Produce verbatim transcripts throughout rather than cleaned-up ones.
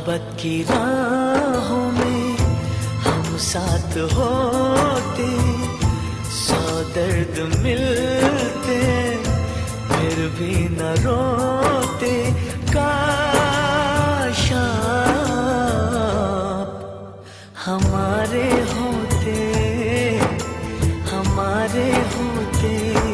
मोहब्बत की राहों में हम साथ होते, सौ दर्द मिलते फिर भी न रोते। काश आप हमारे होते, हमारे होते।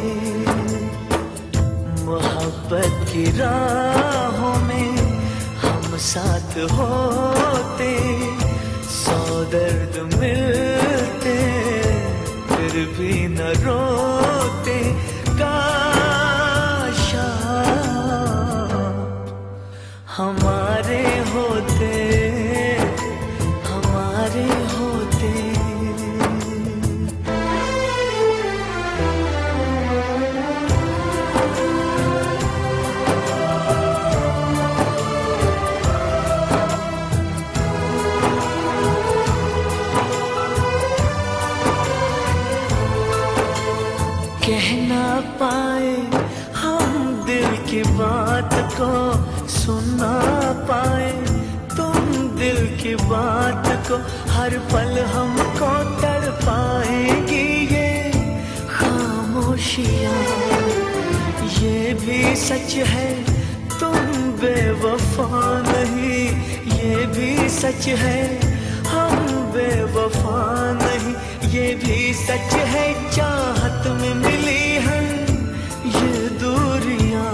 मोहब्बत की राहों में हम साथ होते, सौ दर्द मिलते फिर भी न रोते। काश हमारे होते, हमारे होते। कह ना पाए हम दिल की बात को, सुना पाए तुम दिल की बात को। हर पल हमको तड़पाएगी ये खामोशियाँ। ये भी सच है तुम बेवफा नहीं, ये भी सच है हम बेवफा नहीं। ये भी सच है चाहत में मिली है ये दूरियां।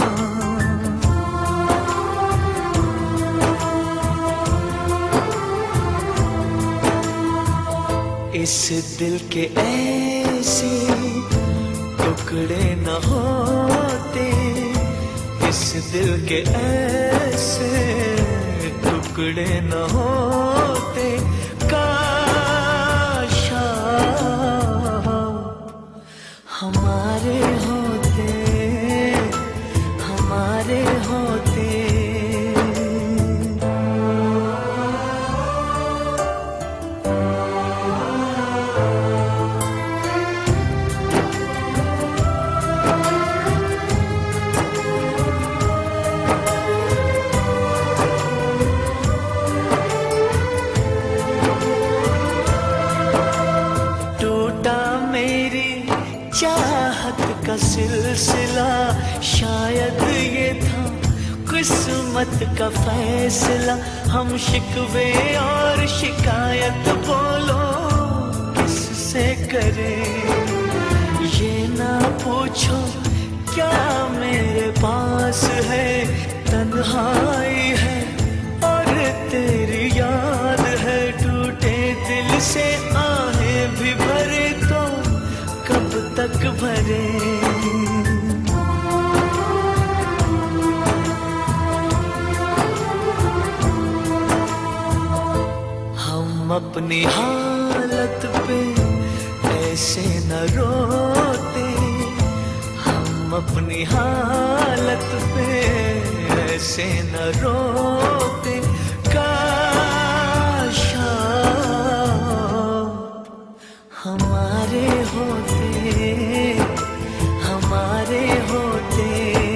इस दिल के ऐसे टुकड़े न होते, इस दिल के ऐसे टुकड़े न होते। काश हमारे होते, हमारे होते। चाहत का सिलसिला शायद ये था किस्मत का फैसला। हम शिकवे और शिकायत बोलो किससे करें। ये ना पूछो क्या मेरे पास है, तन्हाई है और तेरी याद है। टूटे दिल से आहें भी भरे तो कब तक भरे। हम अपनी हालत पे ऐसे न रोते, हम अपनी हालत पे ऐसे न रोते। काश हमारे होते, हमारे होते।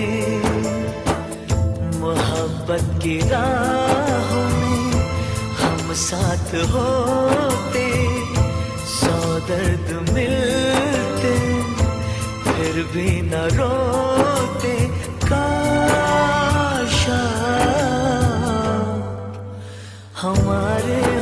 मोहब्बत की राहों में हम साथ होते, सौ दर्द मिलते फिर भी न रोते। काश हमारे